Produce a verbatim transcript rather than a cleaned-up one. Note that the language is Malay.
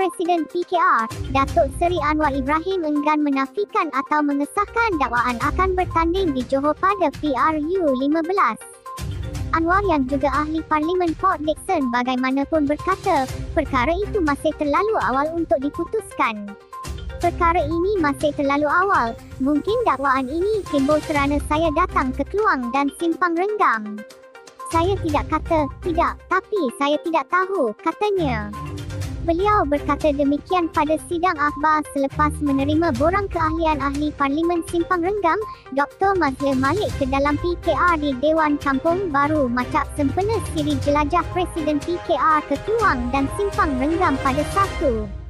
Presiden P K R, Datuk Seri Anwar Ibrahim enggan menafikan atau mengesahkan dakwaan akan bertanding di Johor pada P R U lima belas. Anwar yang juga ahli Parlimen Port Dickson bagaimanapun berkata, perkara itu masih terlalu awal untuk diputuskan. Perkara ini masih terlalu awal. Mungkin dakwaan ini timbul kerana saya datang ke Keluang dan Simpang Renggam. Saya tidak kata tidak, tapi saya tidak tahu, katanya. Beliau berkata demikian pada sidang akhbar selepas menerima borang keahlian ahli Parlimen Simpang Renggam, Doktor Mazlum Malik ke dalam P K R di Dewan Kampung Baru Macak sempena siri jelajah Presiden P K R ke Keluang dan Simpang Renggam pada Sabtu.